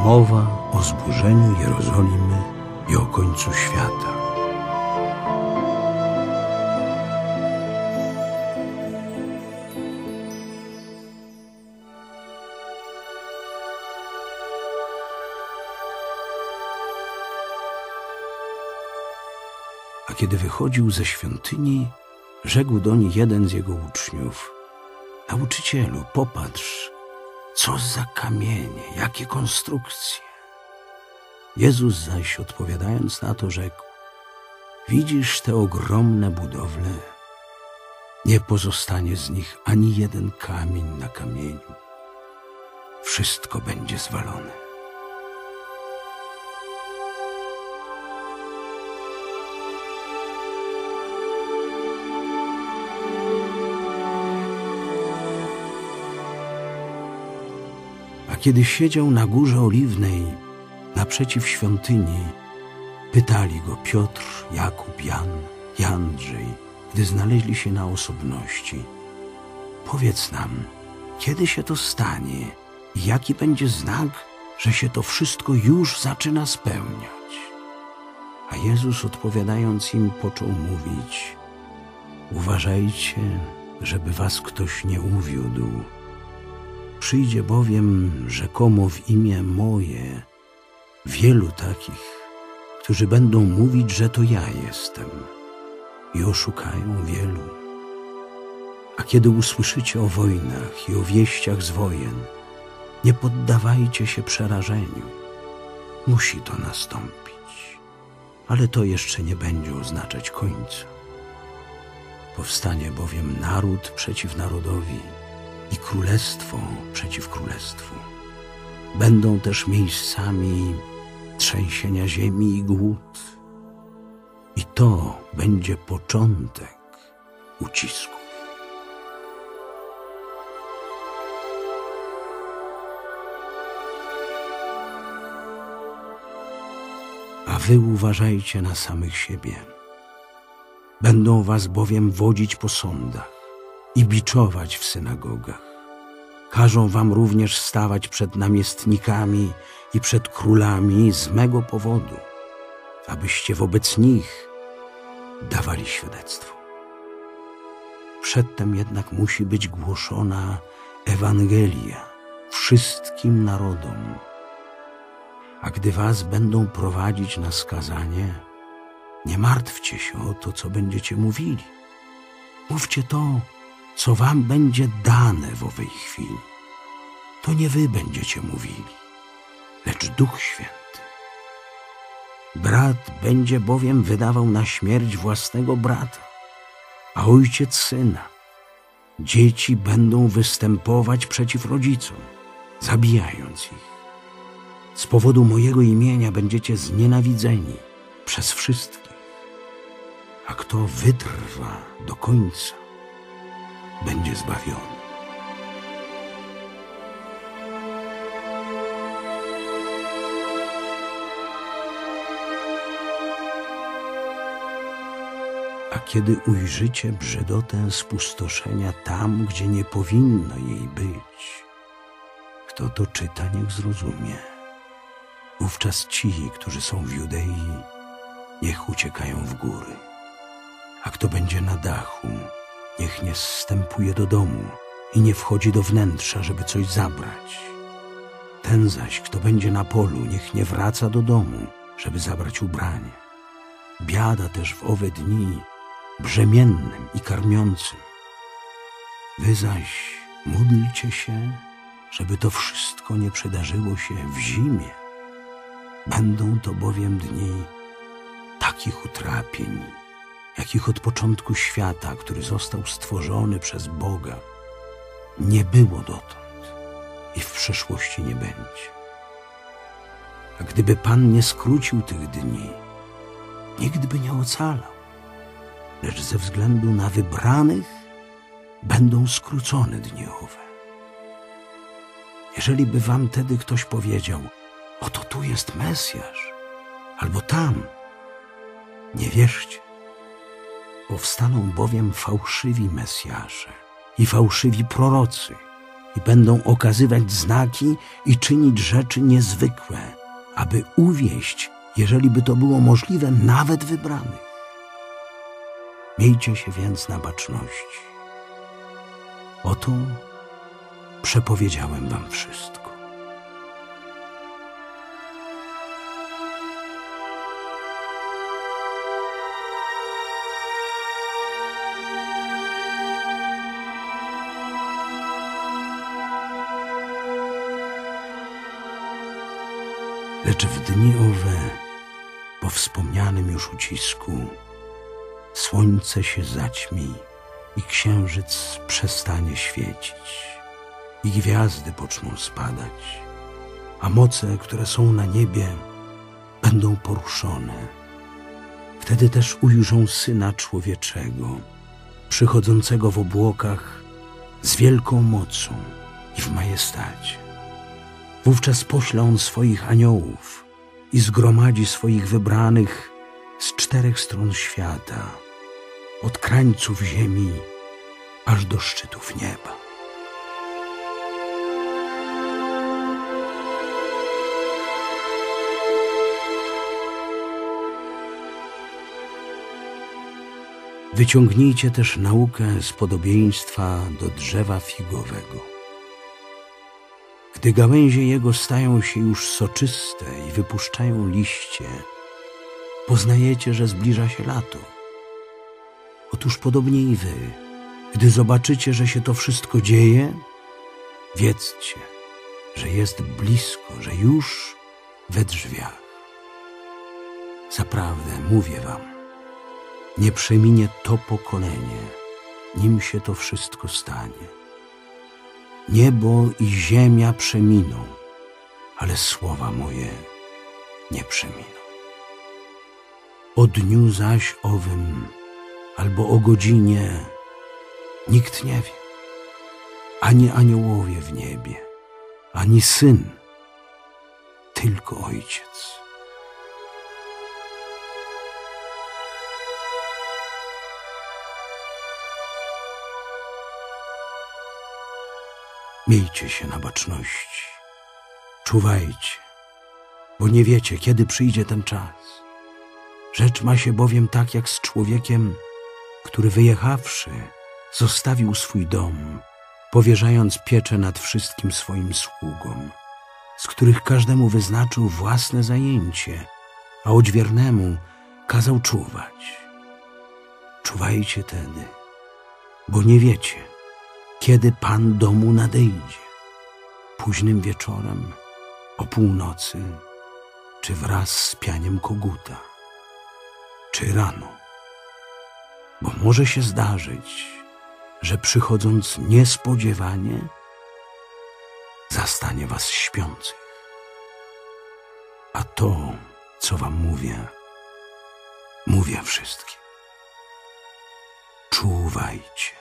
mowa o zburzeniu Jerozolimy i o końcu świata. A kiedy wychodził ze świątyni, rzekł doń jeden z jego uczniów: Nauczycielu, popatrz, co za kamienie, jakie konstrukcje. Jezus zaś odpowiadając na to rzekł: Widzisz te ogromne budowle? Nie pozostanie z nich ani jeden kamień na kamieniu. Wszystko będzie zwalone. A kiedy siedział na Górze Oliwnej, naprzeciw świątyni, pytali go Piotr, Jakub, Jan i Andrzej, gdy znaleźli się na osobności: Powiedz nam, kiedy się to stanie i jaki będzie znak, że się to wszystko już zaczyna spełniać? A Jezus odpowiadając im począł mówić: Uważajcie, żeby was ktoś nie uwiódł. Przyjdzie bowiem rzekomo w imię moje wielu takich, którzy będą mówić, że to ja jestem, i oszukają wielu. A kiedy usłyszycie o wojnach i o wieściach z wojen, nie poddawajcie się przerażeniu. Musi to nastąpić, ale to jeszcze nie będzie oznaczać końca. Powstanie bowiem naród przeciw narodowi i królestwo przeciw królestwu. Będą też miejscami trzęsienia ziemi i głód. I to będzie początek ucisków. A wy uważajcie na samych siebie. Będą was bowiem wodzić po sądach i biczować w synagogach. Każą wam również stawać przed namiestnikami i przed królami z mego powodu, abyście wobec nich dawali świadectwo. Przedtem jednak musi być głoszona Ewangelia wszystkim narodom. A gdy was będą prowadzić na skazanie, nie martwcie się o to, co będziecie mówili. Mówcie to, co wam będzie dane w owej chwili. To nie wy będziecie mówili, lecz Duch Święty. Brat będzie bowiem wydawał na śmierć własnego brata, a ojciec syna. Dzieci będą występować przeciw rodzicom, zabijając ich. Z powodu mojego imienia będziecie znienawidzeni przez wszystkich, a kto wytrwa do końca, będzie zbawiony. A kiedy ujrzycie brzydotę spustoszenia tam, gdzie nie powinno jej być, kto to czyta, niech zrozumie. Wówczas ci, którzy są w Judei, niech uciekają w góry. A kto będzie na dachu, niech nie zstępuje do domu i nie wchodzi do wnętrza, żeby coś zabrać. Ten zaś, kto będzie na polu, niech nie wraca do domu, żeby zabrać ubranie. Biada też w owe dni brzemiennym i karmiącym. Wy zaś módlcie się, żeby to wszystko nie przydarzyło się w zimie. Będą to bowiem dni takich utrapień, jakich od początku świata, który został stworzony przez Boga, nie było dotąd i w przyszłości nie będzie. A gdyby Pan nie skrócił tych dni, nikt by nie ocalał, lecz ze względu na wybranych będą skrócone dni owe. Jeżeli by wam tedy ktoś powiedział: oto tu jest Mesjasz, albo tam, nie wierzcie. Powstaną bowiem fałszywi Mesjasze i fałszywi prorocy i będą okazywać znaki i czynić rzeczy niezwykłe, aby uwieść, jeżeli by to było możliwe, nawet wybranych. Miejcie się więc na baczności. Oto przepowiedziałem wam wszystko. Lecz w dni owe, po wspomnianym już ucisku, słońce się zaćmi i księżyc przestanie świecić i gwiazdy poczną spadać, a moce, które są na niebie, będą poruszone. Wtedy też ujrzą Syna Człowieczego, przychodzącego w obłokach z wielką mocą i w majestacie. Wówczas pośle On swoich aniołów i zgromadzi swoich wybranych z 4 stron świata, od krańców ziemi aż do szczytów nieba. Wyciągnijcie też naukę z podobieństwa do drzewa figowego. Gdy gałęzie jego stają się już soczyste i wypuszczają liście, poznajecie, że zbliża się lato. Otóż podobnie i wy, gdy zobaczycie, że się to wszystko dzieje, wiedzcie, że jest blisko, że już we drzwiach. Zaprawdę mówię wam, nie przeminie to pokolenie, nim się to wszystko stanie. Niebo i ziemia przeminą, ale słowa moje nie przeminą. O dniu zaś owym albo o godzinie nikt nie wie, ani aniołowie w niebie, ani Syn, tylko Ojciec. Miejcie się na baczności, czuwajcie, bo nie wiecie, kiedy przyjdzie ten czas. Rzecz ma się bowiem tak jak z człowiekiem, który wyjechawszy, zostawił swój dom, powierzając pieczę nad wszystkim swoim sługom, z których każdemu wyznaczył własne zajęcie, a odźwiernemu kazał czuwać. Czuwajcie tedy, bo nie wiecie, kiedy Pan domu nadejdzie, późnym wieczorem, o północy, czy wraz z pianiem koguta, czy rano. Bo może się zdarzyć, że przychodząc niespodziewanie, zastanie was śpiących. A to, co wam mówię wszystkim. Czuwajcie.